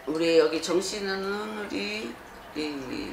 우리 여기 정씨는 우리 이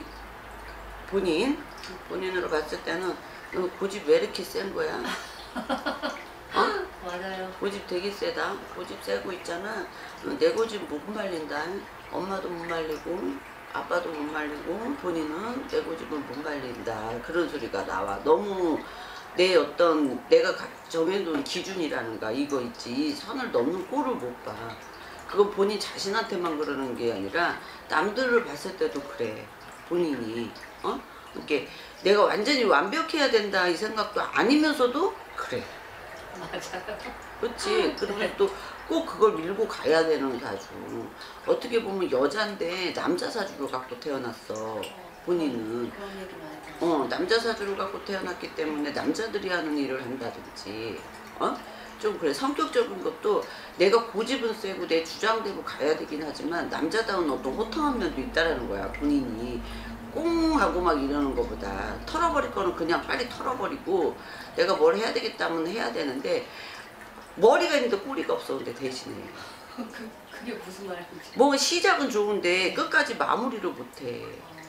본인으로 봤을 때는 너 고집 왜 이렇게 센 거야? 어? 맞아요. 고집 되게 세다. 고집 세고 있잖아. 내 고집 못 말린다. 엄마도 못 말리고 아빠도 못 말리고 본인은 내 고집을 못 말린다. 그런 소리가 나와. 너무 내 어떤 내가 정해놓은 기준이라는가 이거 있지. 선을 넘는 꼴을 못 봐. 그건 본인 자신한테만 그러는 게 아니라 남들을 봤을 때도 그래. 본인이 이렇게 내가 완전히 완벽해야 된다 이 생각도 아니면서도 그래. 맞아요. 그렇지. 그러면 또 꼭 그걸 밀고 가야 되는 사주. 어떻게 보면 여잔데 남자 사주를 갖고 태어났어. 본인은. 그런 얘기 많이 들었어요. 남자 사주를 갖고 태어났기 때문에 남자들이 하는 일을 한다든지 좀 그래. 성격적인 것도 내가 고집은 세고 내 주장대로 가야 되긴 하지만 남자다운 어떤 호탕한 면도 있다라는 거야. 본인이 꽁 하고 막 이러는 것보다 털어버릴 거는 그냥 빨리 털어버리고 내가 뭘 해야 되겠다면 해야 되는데 머리가 있는데 꼬리가 없어. 근데 대신에 그게 무슨 말인지. 뭐 시작은 좋은데 끝까지 마무리를 못해.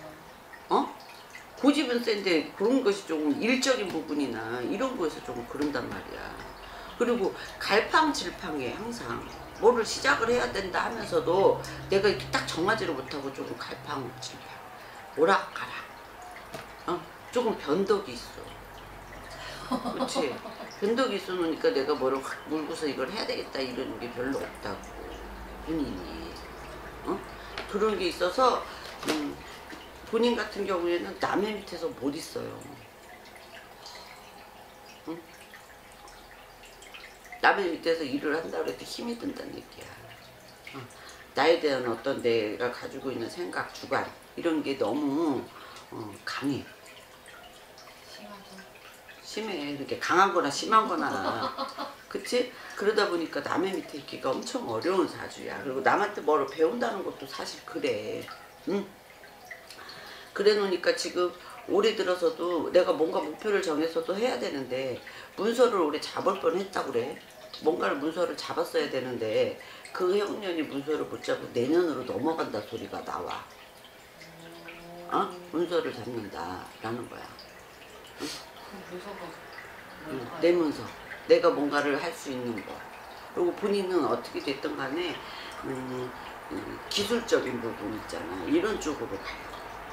고집은 센데 그런 것이 조금 일적인 부분이나 이런 거에서 조금 그런단 말이야. 그리고 갈팡질팡해. 항상 뭐를 시작을 해야 된다 하면서도 내가 이렇게 딱 정하지를 못하고 조금 갈팡질팡 오락가락 조금 변덕이 있어. 그렇지. 변덕이 있어 놓으니까 내가 뭐를 확 물고서 이걸 해야 되겠다 이러는 게 별로 없다고. 본인이 그런 게 있어서 본인 같은 경우에는 남의 밑에서 못 있어요. 남의 밑에서 일을 한다고 해도 힘이 든다는 얘기야. 나에 대한 어떤 내가 가지고 있는 생각, 주관 이런 게 너무 강해. 심해. 이렇게 강한 거나 심한 거나. 그치? 그러다 보니까 남의 밑에 있기가 엄청 어려운 사주야. 그리고 남한테 뭐를 배운다는 것도 사실 그래. 그래 놓으니까 지금 올해 들어서도 내가 뭔가 목표를 정해서도 해야 되는데 문서를 올해 잡을 뻔했다 그래. 뭔가를 문서를 잡았어야 되는데 그 형년이 문서를 못 잡고 내년으로 넘어간다 소리가 나와. 문서를 잡는다 라는 거야. 문서가 내 문서. 내가 뭔가를 할 수 있는 거. 그리고 본인은 어떻게 됐든 간에 기술적인 부분 있잖아. 이런 쪽으로 가요.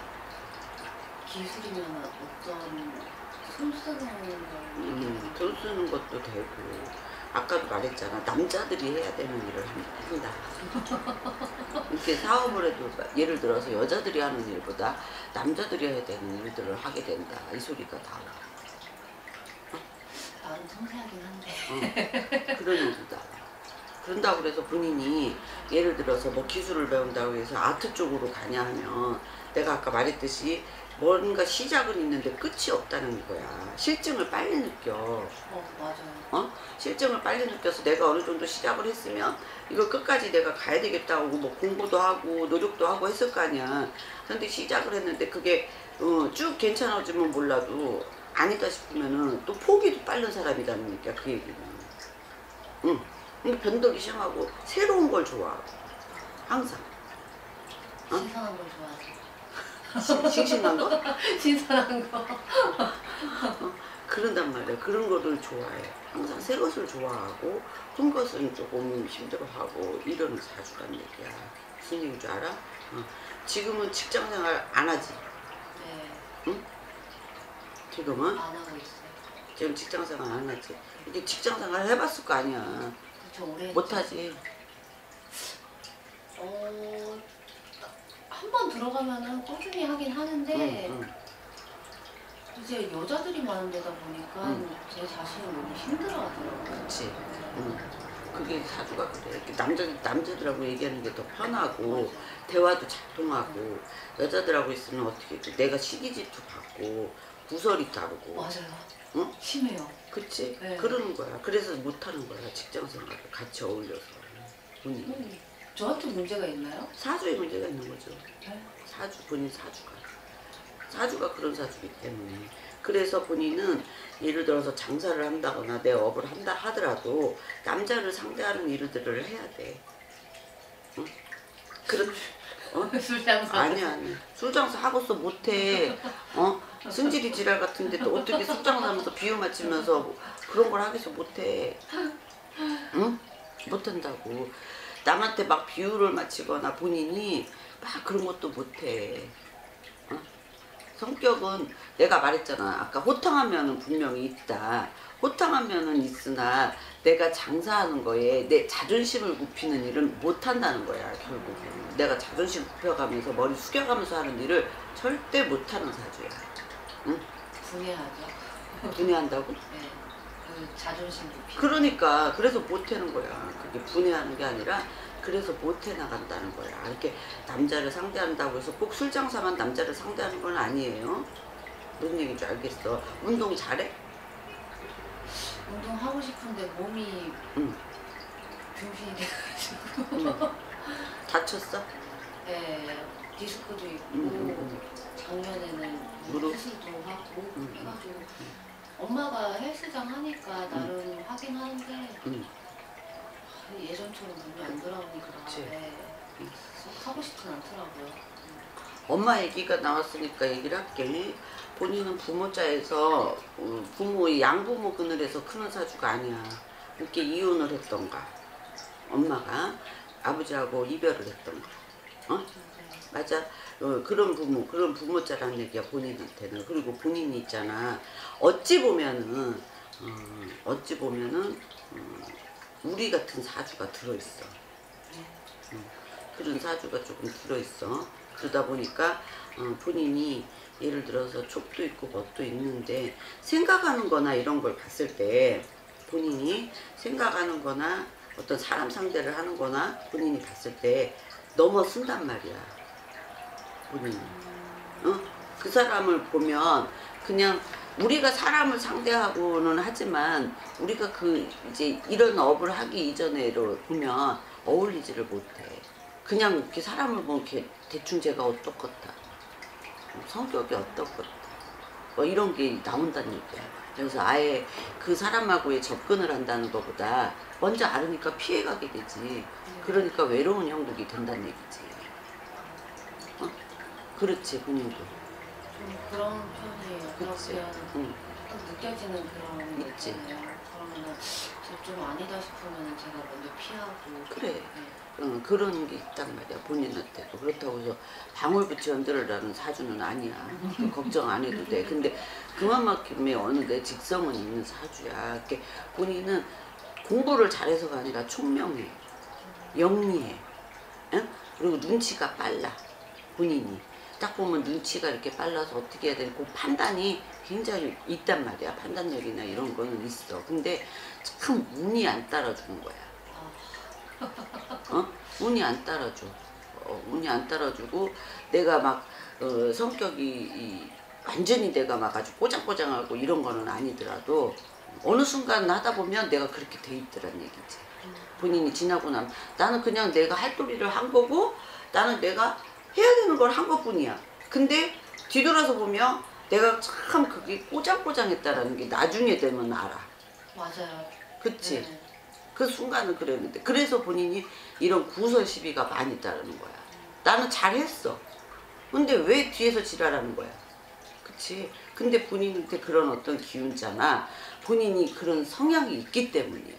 기술이면 어떤 손 쓰는 걸. 돈 쓰는 것도 되고 아까도 말했잖아. 남자들이 해야 되는 일을 한다. 이렇게 사업을 해도 예를 들어서 여자들이 하는 일보다 남자들이 해야 되는 일들을 하게 된다. 이 소리가 나와. 나는 섬세하긴 한데. 그런 일이 나와. 그런다고 그래서 본인이 예를 들어서 뭐 기술을 배운다고 해서 아트 쪽으로 가냐 하면 내가 아까 말했듯이 뭔가 시작은 있는데 끝이 없다는 거야. 실증을 빨리 느껴. 맞아요. 실증을 빨리 느껴서 내가 어느 정도 시작을 했으면 이걸 끝까지 내가 가야 되겠다고 뭐 공부도 하고 노력도 하고 했을 거 아니야. 근데 시작을 했는데 그게 쭉 괜찮아지면 몰라도 아니다 싶으면은 또 포기도 빠른 사람이라는 얘기야. 그 얘기는. 근데 변덕이 심하고 새로운 걸 좋아하고 항상. 신선한 걸 좋아하죠. 싱싱한 거? 신선한 거. 그런단 말이야. 그런 거를 좋아해. 항상 새 것을 좋아하고 큰 것은 조금 힘들어하고 이런 사주란 얘기야. 무슨 얘기인 줄 알아? 지금은 직장생활 안 하지? 네. 응? 지금은? 안 하고 있어요. 지금 직장생활 안 하지? 이게 직장생활 해봤을 거 아니야. 그쵸, 오래 못하지? 한 번 들어가면은 꾸준히 하긴 하는데 이제 여자들이 많은 데다 보니까 제 자신이 너무 힘들어하더라고요. 그렇지. 그게 사주가 그래. 남자들하고 얘기하는 게 더 편하고 맞아. 대화도 잘 통하고 여자들하고 있으면 어떻게 내가 시기질투 받고 구설이 다르고. 맞아요. 심해요. 그치? 네. 그러는 거야. 그래서 못하는 거야. 직장생활을 같이 어울려서. 본인. 저한테 문제가 있나요? 사주에 문제가 있는 거죠. 네. 본인 사주가 그런 사주이기 때문에. 그래서 본인은 예를 들어서 장사를 한다거나 내 업을 한다 하더라도 남자를 상대하는 일들을 해야 돼. 그렇 술 장사. 아니야. 술 장사 하고서 못해. 승질이 지랄 같은데 또 어떻게 술 장사하면서 비유 맞추면서 그런 걸 하겠어. 못해. 응? 못한다고. 남한테 막 비유를 맞추거나 본인이 막 그런 것도 못해. 성격은 내가 말했잖아. 아까 호탕하면은 분명히 있다. 호탕하면은 있으나 내가 장사하는 거에 내 자존심을 굽히는 일은 못한다는 거야. 결국은 내가 자존심 굽혀가면서 머리 숙여가면서 하는 일을 절대 못하는 사주야. 응? 분해하죠. 분해한다고? 네. 그 자존심 높이. 그러니까 그래서 못하는 거야. 그게 분해하는 게 아니라 그래서 못해 나간다는 거야. 이렇게 남자를 상대한다고 해서 꼭 술 장사만 남자를 상대하는 건 아니에요. 무슨 얘기인 줄 알겠어. 운동 잘해? 운동하고 싶은데 몸이 응. 병신이 돼가지고. 다쳤어? 네. 디스크도 있고 응. 작년에는 무릎? 수술도 하고 응. 해가지고 엄마가 헬스장 하니까 나름 하긴 하는데 응. 예전처럼 몸이 안 돌아오니까 그치. 네. 썩 하고 싶진 않더라고요. 엄마 얘기가 나왔으니까 얘기를 할게. 본인은 부모자에서 부모의 양부모 그늘에서 크는 사주가 아니야. 이렇게 이혼을 했던가 엄마가 아버지하고 이별을 했던가 맞아. 그런 부모자라는 얘기야 본인한테는. 그리고 본인이 있잖아. 어찌 보면은 우리 같은 사주가 들어있어. 그런 사주가 조금 들어있어. 그러다 보니까 본인이 예를 들어서 촉도 있고 멋도 있는데 생각하는 거나 이런 걸 봤을 때 본인이 생각하는 거나 어떤 사람 상대를 하는 거나 본인이 봤을 때 넘어선단 말이야. 본인이. 그 사람을 보면 그냥 우리가 사람을 상대하고는 하지만 우리가 이제 이런 업을 하기 이전에로 보면 어울리지를 못해. 그냥 이렇게 사람을 보면 이렇게 대충 제가 어떻겠다. 성격이 어떻겠다. 뭐 이런 게 나온다는 얘기야. 그래서 아예 그 사람하고의 접근을 한다는 것보다 먼저 알으니까 피해가게 되지. 그러니까 외로운 형국이 된다는 얘기지. 그렇지, 본인도. 좀 그런 편이에요. 그치. 그렇게 응. 좀 느껴지는 그런 거 있지. 있잖아요. 그러면은 좀 아니다 싶으면 제가 먼저 피하고. 그래. 네. 그런 게 있단 말이야, 본인한테도. 그렇다고 해서 방울붙이 흔들으라는 사주는 아니야. 걱정 안 해도 돼. 근데 그만큼의 어느 내 직성은 있는 사주야. 이렇게 본인은 공부를 잘해서가 아니라 총명해. 영리해. 응? 그리고 눈치가 빨라. 본인이. 딱 보면 눈치가 이렇게 빨라서 어떻게 해야 되고 판단이 굉장히 있단 말이야. 판단력이나 이런 거는 있어. 근데 참 운이 안 따라주는 거야. 운이 안 따라줘. 운이 안 따라주고 내가 막 성격이 완전히 내가 막 아주 꼬장꼬장하고 이런 거는 아니더라도 어느 순간 하다 보면 내가 그렇게 돼 있더란 얘기지. 본인이 지나고 나면 나는 그냥 내가 할 도리를 한 거고 나는 내가 해야 되는 걸 한 것뿐이야. 근데 뒤돌아서 보면 내가 참 그게 꼬장꼬장했다라는 게 나중에 되면 알아. 맞아요. 그치? 네. 그 순간은 그랬는데 그래서 본인이 이런 구설 시비가 많이 따르는 거야. 나는 잘했어. 근데 왜 뒤에서 지랄하는 거야? 그치? 근데 본인한테 그런 어떤 기운자나 본인이 그런 성향이 있기 때문이야.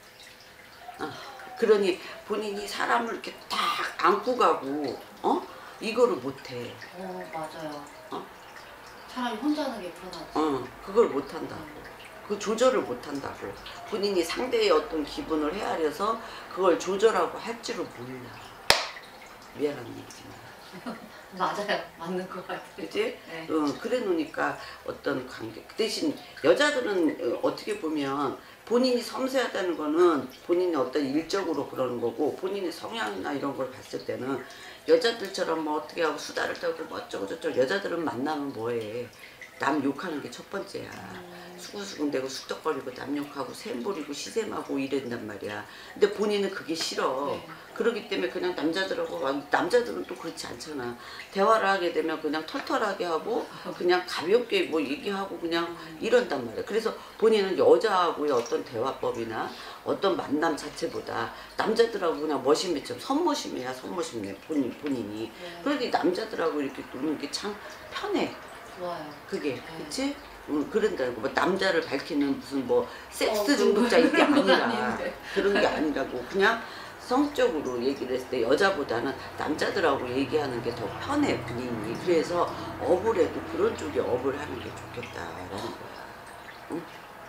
그러니 본인이 사람을 이렇게 딱 안고 가고 이거를 못해. 맞아요. 어? 차라리 혼자 하는 게 편하지. 그걸 못한다고. 그 조절을 못한다고. 본인이 상대의 어떤 기분을 헤아려서 그걸 조절하고 할 줄을 몰라. 미안한 얘기지만. 맞아요. 맞는 것 같아요. 그치? 네. 그래 놓으니까 어떤 관계. 그 대신 여자들은 어떻게 보면 본인이 섬세하다는 거는 본인이 어떤 일적으로 그러는 거고 본인의 성향이나 이런 걸 봤을 때는 여자들처럼 뭐 어떻게 하고 수다를 떨고 뭐 어쩌고 저쩌고 여자들은 만나면 뭐해. 남 욕하는 게 첫 번째야. 수근수근대고 쑥덕거리고 남 욕하고 샘부리고 시샘하고 이랬단 말이야. 근데 본인은 그게 싫어. 네. 그러기 때문에 그냥 남자들은 또 그렇지 않잖아. 대화를 하게 되면 그냥 털털하게 하고 그냥 가볍게 뭐 얘기하고 그냥 이런단 말이야. 그래서 본인은 여자하고의 어떤 대화법이나 어떤 만남 자체보다 남자들하고 그냥 머신미처럼 선머신이야. 선머신네 본인이. 네. 그러니 남자들하고 이렇게 노는 게 참 편해. 좋아요. 그게 네. 그치? 그런다고 뭐 남자를 밝히는 무슨 뭐 섹스 그건 중독자 이게 아니라 아닌데. 그런 게 아니라고 그냥 성적으로 얘기를 했을 때 여자보다는 남자들하고 얘기하는 게 더 편해 본인이. 그래서 업을 해도 그런 쪽에 업을 하는 게 좋겠다라는 거야. 응?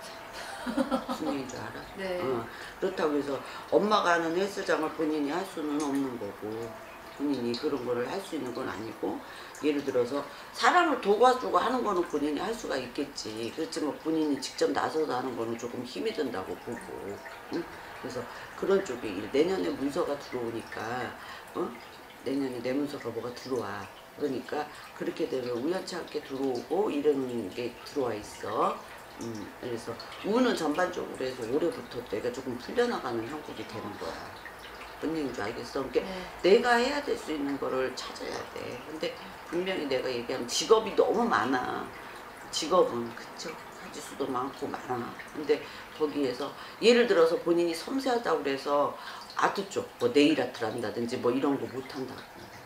무슨 얘기인 줄 알아? 네. 그렇다고 해서 엄마가 하는 헬스장을 본인이 할 수는 없는 거고 본인이 그런 거를 할 수 있는 건 아니고 예를 들어서 사람을 도와주고 하는 거는 본인이 할 수가 있겠지. 그렇지만 본인이 직접 나서서 하는 거는 조금 힘이 든다고 보고. 응? 그래서 그런 쪽에 내년에 문서가 들어오니까 내년에 내 문서가 뭐가 들어와. 그러니까 그렇게 되면 우연치 않게 들어오고 이런 게 들어와 있어. 그래서 운은 전반적으로 해서 올해부터 내가 조금 풀려나가는 형국이 되는 거야. 뭔 얘기인 줄 알겠어? 그러니까 네. 내가 해야 될 수 있는 거를 찾아야 돼. 근데 분명히 내가 얘기하는 직업이 너무 많아. 직업은 그쵸? 가지수도 많고 많아. 근데 거기에서 예를 들어서 본인이 섬세하다고 그래서 아트 쪽, 뭐 네일 아트를 한다든지 뭐 이런 거 못한다고.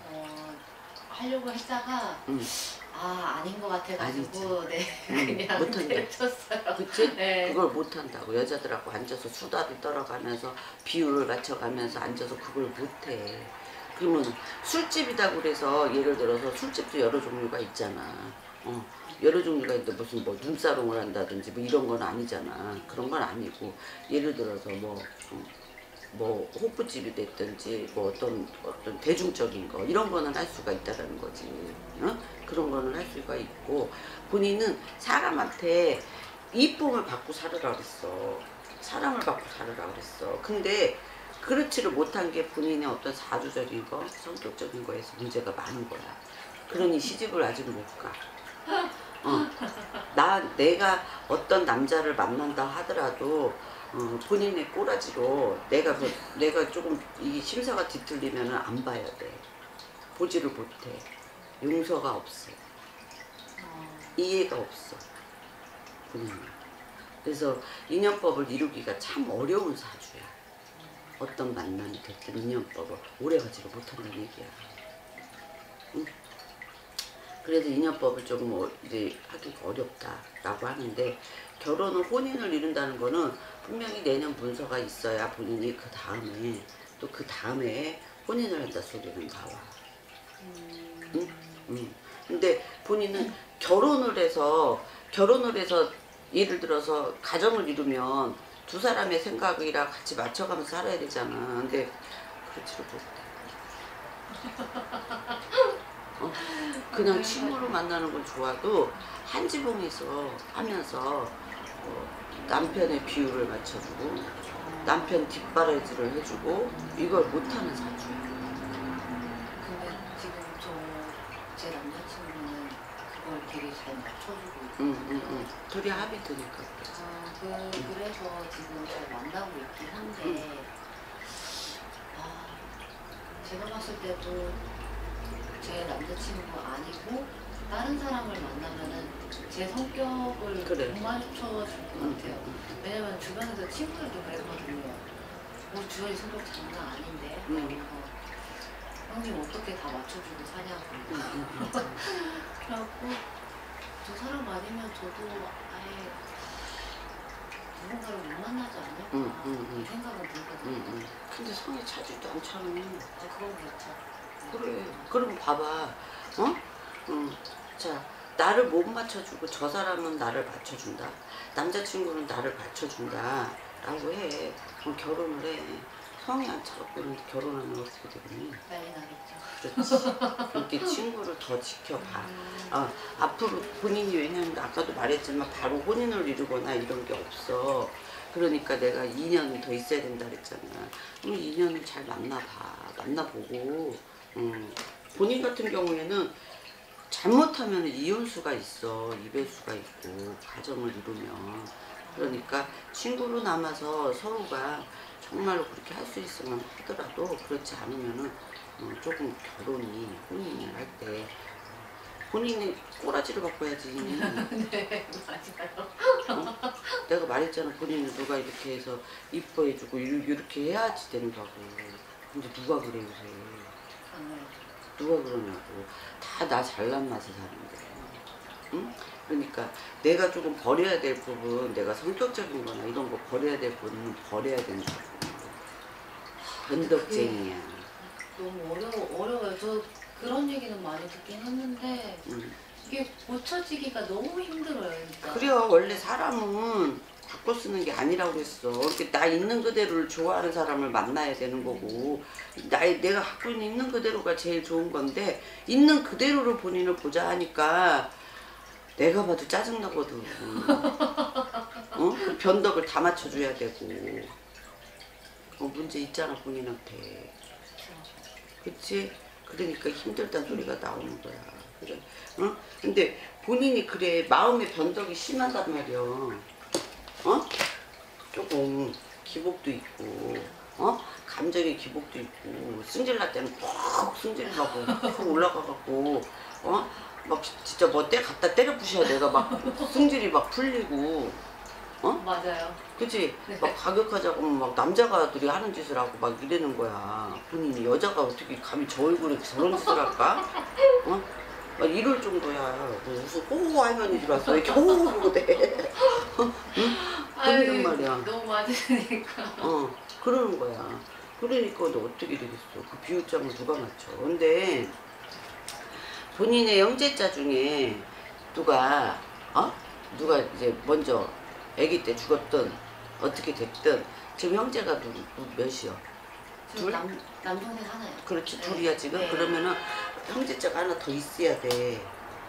하려고 했다가 아닌 것 같아가지고 네 그냥 못한다. 내쳤어요. 그치? 네. 그걸 못한다고. 여자들하고 앉아서 수다를 떨어가면서 비율을 맞춰가면서 앉아서 그걸 못해. 그러면 술집이다 그래서 예를 들어서 술집도 여러 종류가 있잖아. 여러 종류가 있는데 무슨 뭐 눈사롱을 한다든지 뭐 이런 건 아니잖아. 그런 건 아니고 예를 들어서 뭐 호프집이 됐든지 뭐 어떤 대중적인 거 이런 거는 할 수가 있다라는 거지. 그런 거는 할 수가 있고 본인은 사람한테 이쁨을 받고 살으라 그랬어. 사랑을 받고 살으라 그랬어. 근데 그렇지를 못한 게 본인의 어떤 사주적인 거, 성격적인 거에서 문제가 많은 거야. 그러니 시집을 아직 못 가. 내가 어떤 남자를 만난다 하더라도 본인의 꼬라지로 내가 조금 이 심사가 뒤틀리면 안 봐야 돼. 보지를 못해. 용서가 없어. 이해가 없어. 본인은. 그래서 인연법을 이루기가 참 어려운 사주야. 어떤 만남이 됐든 인연법을 오래가지를 못한다는 얘기야. 응? 그래서 인연법을 조금 이제 하기가 어렵다라고 하는데 결혼은 혼인을 이룬다는 거는 분명히 내년 문서가 있어야 본인이 그 다음에 또 그 다음에 혼인을 한다 소리는 나와. 응? 근데 본인은 결혼을 해서 예를 들어서 가정을 이루면 두 사람의 생각이랑 같이 맞춰가면서 살아야 되잖아. 근데 그렇지를 못해. 그냥 친구로 만나는 건 좋아도 한 지붕에서 하면서 남편의 비율을 맞춰주고 남편 뒷바라지를 해주고 이걸 못하는 사주야. 근데 지금 제 남자친구는 그걸 되게 잘 맞춰주고 있거든요. 둘이 합이 드니까 그래. 그래서 지금 잘 만나고 있긴 한데 제가 봤을 때도 제 남자친구가 아니고 다른 사람을 만나면은 제 성격을 그래. 못 맞춰줄 것 같아요. 왜냐면 주변에서 친구들도 그랬거든요. 주현이 성격 장난 아닌데 그래서 형님 어떻게 다 맞춰주고 사냐고. 그래갖고 저 사람 아니면 저도 아예 누군가를 못 만나지 않을까 이 생각은 들거든요. 근데 성에 차지도 않잖아. 그건 그렇죠. 그래. 그럼 봐봐. 자, 나를 못 맞춰주고 저 사람은 나를 맞춰준다. 남자친구는 나를 맞춰준다. 라고 해. 그럼 결혼을 해. 성이 안 차갖고 있는데 결혼하면 어떻게 되겠니? 난리 나겠죠. 그렇지. 이렇게 친구를 더 지켜봐. 앞으로 본인이 왜냐면 아까도 말했지만 바로 혼인을 이루거나 이런 게 없어. 그러니까 내가 2년 더 있어야 된다 그랬잖아. 그럼 2년을 잘 만나봐. 만나보고 본인 같은 경우에는 잘못하면 이혼수가 있어. 이별수가 있고 가정을 이루면. 그러니까 친구로 남아서 서로가 정말로 그렇게 할 수 있으면 하더라도 그렇지 않으면은 조금 결혼이 혼인을 할 때 본인이 꼬라지를 바꿔야지. 네, 맞아요. 내가 말했잖아. 본인은 누가 이렇게 해서 이뻐해주고 이렇게 해야지 된다고. 근데 누가 그래 요새. 누가 그러냐고. 다 나 잘난 맛에 사는데. 응? 그러니까 내가 조금 버려야 될 부분, 내가 성격적인 거나 이런 거 버려야 될 부분은 버려야 된다고. 변덕쟁이야. 너무 어려워요. 저 그런 얘기는 많이 듣긴 했는데 이게 고쳐지기가 너무 힘들어요. 진짜. 그래요. 원래 사람은 바꿔 쓰는 게 아니라고 그랬어. 이렇게 나 있는 그대로를 좋아하는 사람을 만나야 되는 거고, 내가 갖고 있는 그대로가 제일 좋은 건데, 있는 그대로를 본인을 보자 하니까 내가 봐도 짜증나거든. 그 변덕을 다 맞춰줘야 되고. 문제 있잖아, 본인한테. 그치? 그러니까 힘들다는 소리가 나오는 거야. 그래. 어? 근데 본인이 그래, 마음의 변덕이 심하단 말이야. 조금 기복도 있고, 감정의 기복도 있고, 승질날 때는 푹 승질나고, 푹 올라가갖고, 막 진짜 뭐 갖다 때려 부셔야 내가 막 승질이 막 풀리고, 맞아요. 그치? 네. 막 가격하자고 하면 막 남자가들이 하는 짓을 하고 막 이러는 거야. 본인이 여자가 어떻게 감히 저 얼굴에 저런 짓을 할까? 막 이럴 정도야. 뭐 무슨 호호 할머니 줄 알았어. 왜 이렇게 호호호호 돼? 응? 그러는 말이야. 너무 맞으니까. 그러는 거야. 그러니까 너 어떻게 되겠어. 그 비율점을 누가 맞춰. 근데 본인의 형제자 중에 누가 이제 먼저 아기 때 죽었든 어떻게 됐든 지금 형제가 몇이요? 둘? 남동생 하나요. 그렇지, 네. 둘이야 지금. 네. 그러면은 형제자가 하나 더 있어야 돼.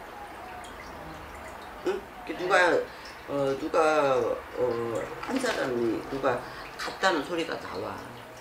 응? 누가 한 사람이 누가 같다는 소리가 나와.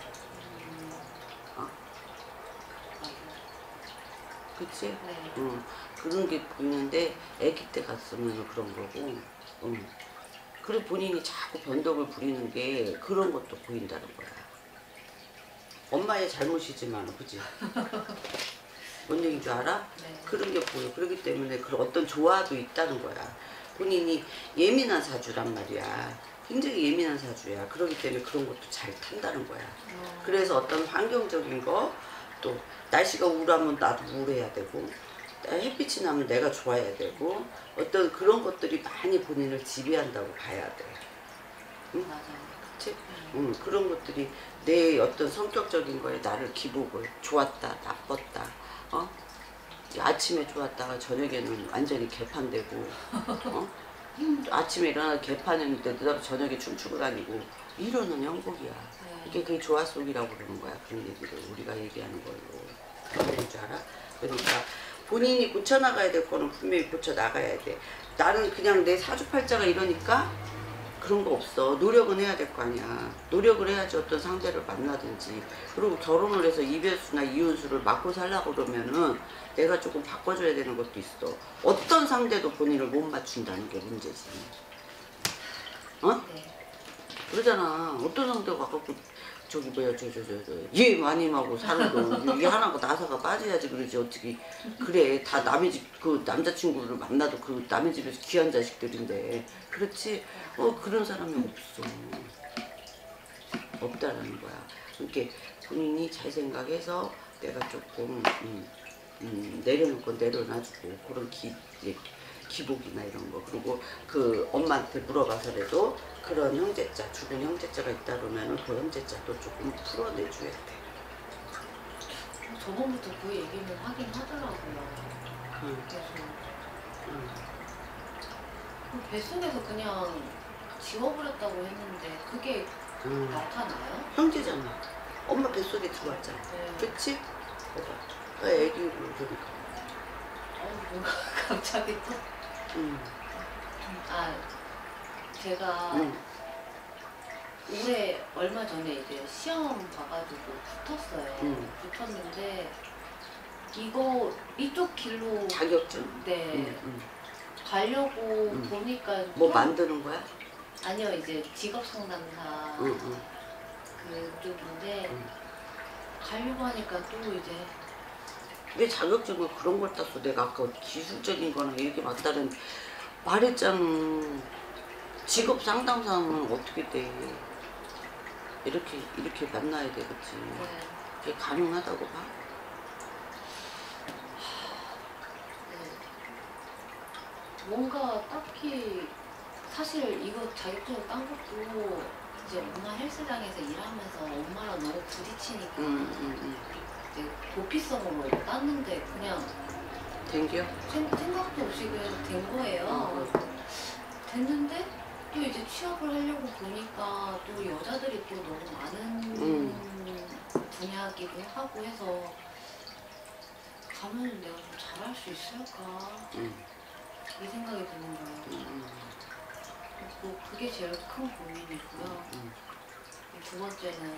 그치? 네. 그런 게 보이는데 아기 때 갔으면 그런 거고. 그리고 본인이 자꾸 변덕을 부리는 게 그런 것도 보인다는 거야. 엄마의 잘못이지만, 그치? 뭔 얘기인 줄 알아? 네. 그런 게 보여. 그렇기 때문에 그런 어떤 조화도 있다는 거야. 본인이 예민한 사주란 말이야. 굉장히 예민한 사주야. 그렇기 때문에 그런 것도 잘 탄다는 거야. 그래서 어떤 환경적인 거, 또 날씨가 우울하면 나도 우울해야 되고, 햇빛이 나면 내가 좋아야 되고, 어떤 그런 것들이 많이 본인을 지배한다고 봐야 돼. 응? 맞아요. 그치? 그런 것들이 내 어떤 성격적인 거에 나를 기복을 좋았다, 나빴다, 아침에 좋았다가 저녁에는 완전히 개판되고, 아침에 일어나 개판했는데 너도 저녁에 춤추고 다니고, 이러는 형국이야. 네. 이게 그게 조화 속이라고 그러는 거야. 그런 얘기를 우리가 얘기하는 걸로. 그런 줄 알아? 그러니까 본인이 고쳐나가야 될 거는 분명히 고쳐나가야 돼. 나는 그냥 내 사주팔자가 이러니까 그런 거 없어. 노력은 해야 될 거 아니야. 노력을 해야지 어떤 상대를 만나든지. 그리고 결혼을 해서 이별수나 이혼수를 맞고 살려고 그러면은 내가 조금 바꿔줘야 되는 것도 있어. 어떤 상대도 본인을 못 맞춘다는 게 문제지. 네. 그러잖아. 어떤 상대가 갖고 저기 뭐야 얘 마님하고 사는 이 하나가 나사가 빠져야지 그러지. 어떻게 그래. 다 남의 집 그 남자친구를 만나도 그 남의 집에서 귀한 자식들인데. 그렇지. 그런 사람이 없어. 없다라는 거야. 이렇게 본인이 잘 생각해서 내가 조금 내려놓을 건 내려놔주고 그런 기복이나 이런 거. 그리고 그 엄마한테 물어봐서라도 그런 형제자, 죽은 형제자가 있다 그러면은 그 형제자도 조금 풀어내줘야 돼. 저번부터 그 얘기는 하긴 하더라고요. 그래서 그 뱃속에서 그냥 지워버렸다고 했는데 그게 나타나요? 형제잖아. 엄마 뱃속에 들어왔잖아. 네. 그치? 봐봐. 애기를 그러니까. 뭔가 갑자기 또. 제가 올해 얼마 전에 이제 시험 봐가지고 붙었어요. 붙었는데 이거 이쪽 길로 자격증. 네 가려고 음. 보니까 뭐 좀- 만드는 거야? 아니요 이제 직업 상담사 응, 응. 그쪽인데 음. 가려고 하니까 또 이제 왜 자격증을 그런 걸 땄어? 내가 아까 기술적인 거나 이렇게 맞다는 말했잖아. 직업 상담사는 어떻게 돼? 이렇게 만나야 되겠지. 네, 그게 가능하다고 봐? 네. 뭔가 딱히 사실 이거 자격증을 딴 것도 이제 엄마 헬스장에서 일하면서 엄마랑 너무 부딪히니까 이제 도피성으로 땄는데 그냥 댕겨? 생각도 없이 그냥 된 거예요. 됐는데 또 이제 취업을 하려고 보니까 또 여자들이 또 너무 많은 분야기도 하고 해서 가면 내가 좀 잘할 수 있을까 이 생각이 드는 거예요. 뭐 그게 제일 큰 고민이고요. 두 번째는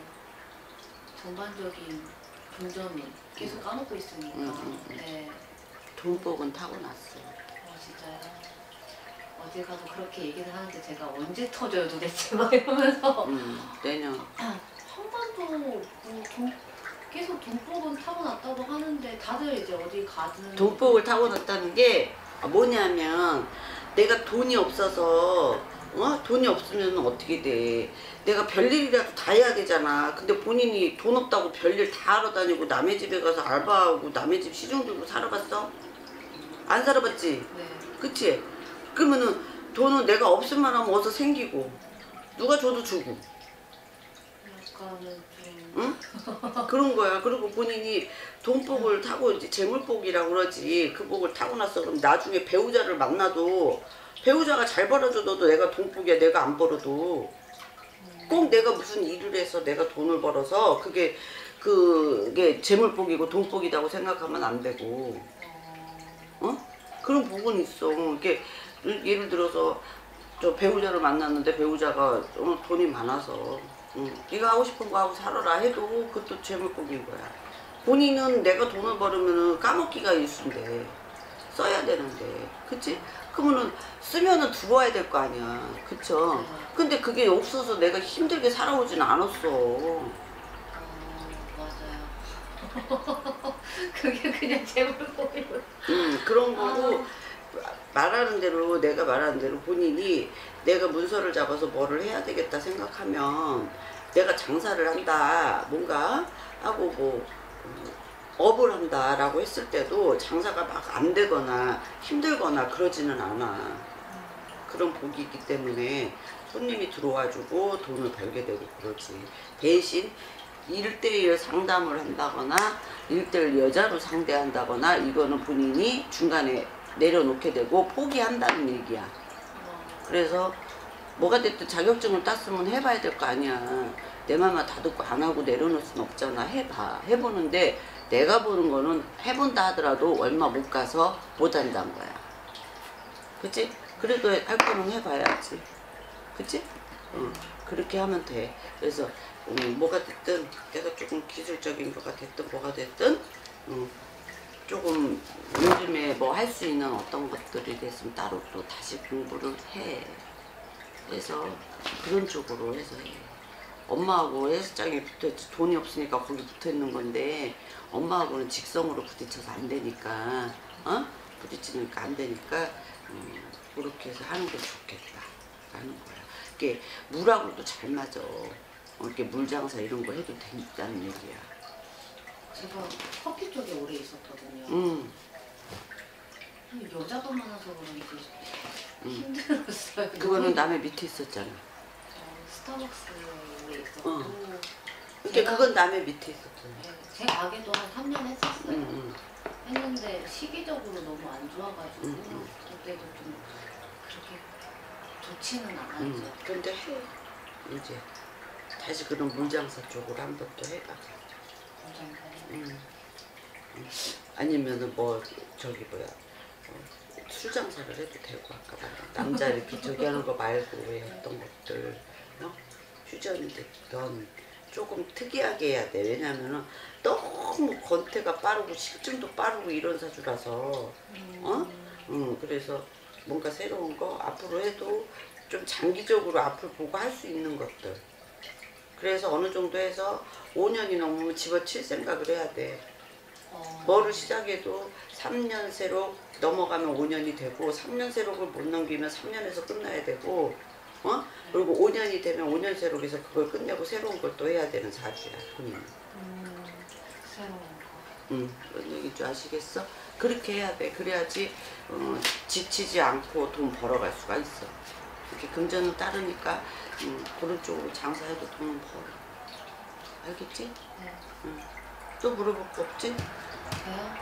전반적인 금전은 계속 까먹고 있으니까. 네. 돈복은 타고났어. 진짜요? 어딜 가도 그렇게 얘기를 하는데 제가 언제 터져요 도대체 막 이러면서 내년. 한 번도 뭐 계속 돈복은 타고났다고 하는데 다들 이제 어디 가든 돈복을 타고났다는 게 뭐냐면 내가 돈이 없어서 돈이 없으면 어떻게 돼? 내가 별일이라도 다 해야 되잖아. 근데 본인이 돈 없다고 별일 다 하러 다니고 남의 집에 가서 알바하고 남의 집 시중 들고 살아봤어? 안 살아봤지? 네. 그치? 그러면은 돈은 내가 없으면 하면 어디서 생기고 누가 줘도 주고 약간은 좀 응? 그런 거야. 그리고 본인이 돈복을 타고 이제 재물복이라고 그러지. 그 복을 타고 났어. 그럼 나중에 배우자를 만나도 배우자가 잘 벌어줘도 내가 돈복이야. 내가 안 벌어도 꼭 내가 무슨 일을 해서 내가 돈을 벌어서 그게 재물복이고 돈복이라고 생각하면 안 되고 그런 부분이 있어. 이게 예를 들어서 저 배우자를 만났는데 배우자가 돈이 많아서 네가 하고 싶은 거 하고 살아라 해도 그것도 재물복인 거야. 본인은 내가 돈을 벌으면 까먹기가 일수인데 써야 되는데 그치? 그러면은 쓰면은 두고 와야 될 거 아니야. 그쵸? 근데 그게 없어서 내가 힘들게 살아오진 않았어. 맞아요. 그게 그냥 재물복이고 그런 거고 말하는 대로 내가 말하는 대로 본인이 내가 문서를 잡아서 뭐를 해야 되겠다 생각하면 내가 장사를 한다 뭔가 하고 뭐 업을 한다 라고 했을 때도 장사가 막 안 되거나 힘들거나 그러지는 않아. 그런 복이 있기 때문에 손님이 들어와주고 돈을 벌게 되고 그러지. 대신 1대1 상담을 한다거나 1대1 여자로 상대한다거나 이거는 본인이 중간에 내려놓게 되고 포기한다는 얘기야. 그래서 뭐가 됐든 자격증을 땄으면 해봐야 될 거 아니야. 내 맘만 다 듣고 안 하고 내려놓을 순 없잖아. 해봐. 해보는데 내가 보는 거는 해본다 하더라도 얼마 못 가서 못 한다는 거야. 그치? 그래도 할 거면 해봐야지. 그치? 그렇게 하면 돼. 그래서 뭐가 됐든 내가 조금 기술적인 거가 됐든 뭐가 됐든 조금 요즘에 뭐 할 수 있는 어떤 것들이 됐으면 따로 또 다시 공부를 해. 그래서 그런 쪽으로 해서 해. 엄마하고 헬스장에 붙어있지 돈이 없으니까 거기 붙어있는 건데 엄마하고는 직성으로 부딪혀서 안 되니까 부딪히니까 안 되니까 그렇게 해서 하는 게 좋겠다 라는 거야. 이게 물하고도 잘 맞아. 이렇게 물장사 이런 거 해도 된다는 얘기야. 제가 커피 쪽에 오래 있었거든요. 여자가 많아서 그런지 힘들었어요. 그거는 남의 밑에 있었잖아. 스타벅스에 있었고 그러니까 그건 남의 밑에 있었잖아. 네, 제 가게도 한 3년 했었어요. 했는데 시기적으로 너무 안 좋아가지고 그때도 좀 그렇게 좋지는 않았죠. 근데 해. 이제 다시 그런 물장사 쪽으로 한번 또 해봐. 아니면은 뭐 저기 뭐야 술 장사를 해도 되고 아까 말한 남자 이렇게 저기 하는 거 말고 왜 어떤 것들 휴전이 됐던 조금 특이하게 해야 돼. 왜냐면은 너무 권태가 빠르고 실증도 빠르고 이런 사주라서 그래서 뭔가 새로운 거 앞으로 해도 좀 장기적으로 앞을 보고 할 수 있는 것들. 그래서 어느 정도 해서 5년이 넘으면 집어칠 생각을 해야 돼. 뭐를 시작해도 3년 세록 넘어가면 5년이 되고 3년 세록을 못 넘기면 3년에서 끝나야 되고 그리고 5년이 되면 5년 세록에서 그걸 끝내고 새로운 걸 또 해야 되는 사주야. 본인은. 새로운 거. 뭔 얘기인 줄 아시겠어? 그렇게 해야 돼. 그래야지 지치지 않고 돈 벌어갈 수가 있어. 이렇게 금전은 따르니까 그런 쪽으로 장사해도 돈은 벌어. 알겠지? 네. 또 물어볼 거 없지? 저요?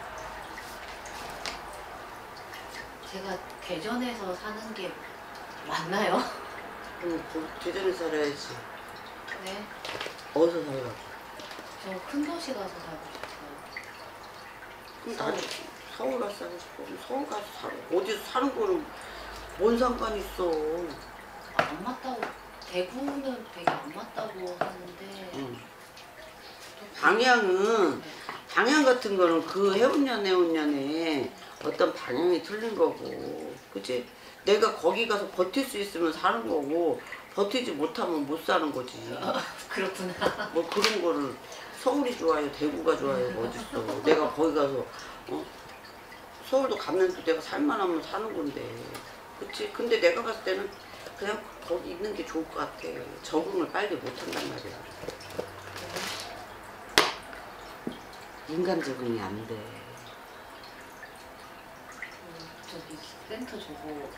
제가 대전에서 사는 게 맞나요? 대전에 살아야지. 네. 어디서 살라고? 저 큰 도시 가서 살고 싶어요. 그럼 나도 서울 가서 살고 싶어. 그럼 서울 가서 살아. 어디서 사는 거는 뭔 상관이 있어. 안 맞다고, 대구는 되게 안 맞다고 하는데. 방향은 방향 같은 거는 그 해운년에 어떤 방향이 틀린 거고, 그치? 내가 거기 가서 버틸 수 있으면 사는 거고 버티지 못하면 못 사는 거지. 그렇구나. 뭐 그런 거를 서울이 좋아요, 대구가 좋아요, 어딨어. 내가 거기 가서 서울도 가면 내가 살만하면 사는 건데, 그치? 근데 내가 봤을 때는 그냥 거기 있는 게 좋을 것 같아. 적응을 빨리 못한단 말이야. 인간 적응이 안 돼. 저기 센터 저거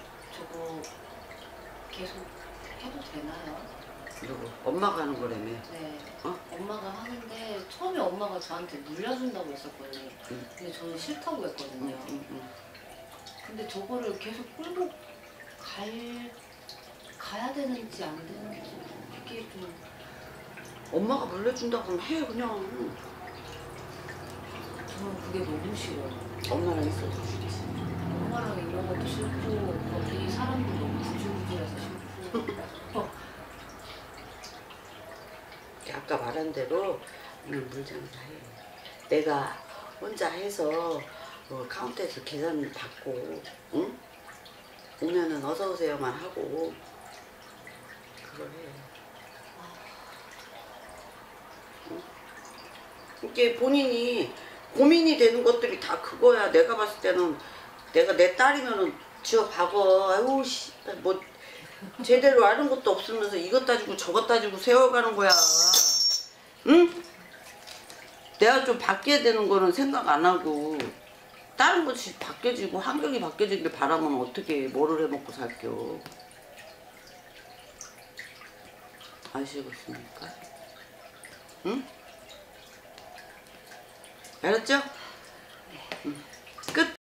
계속 해도 되나요? 누구? 엄마가 하는 거라며. 네. 어? 엄마가 하는데 처음에 엄마가 저한테 물려준다고 했었거든요. 근데 저는 싫다고 했거든요. 근데 저거를 계속 끌고 가야 되는지 안 되는지 이게 좀. 엄마가 물려준다고 하면 해, 그냥. 저는 그게 너무 싫어요. 엄마랑 있어도 싫지. 엄마랑 이런 것도 싫고 거기 사람들 너무 구질구질해서 싫고. 아까 말한 대로 그냥 물장사 해. 내가 혼자 해서 카운터에서 계산 받고, 응? 오면은 어서 오세요만 하고 그걸 해. 응? 이게 본인이 고민이 되는 것들이 다 그거야. 내가 봤을 때는 내가 내 딸이면은 지어 박어. 아유 씨, 뭐 제대로 아는 것도 없으면서 이것 따지고 저것 따지고 세워가는 거야. 응? 내가 좀 바뀌어야 되는 거는 생각 안 하고 다른 것이 바뀌어지고 환경이 바뀌어지길 바라면 어떻게 뭐를 해먹고 살겨. 아시겠습니까? 응? 알았죠? 응. 끝!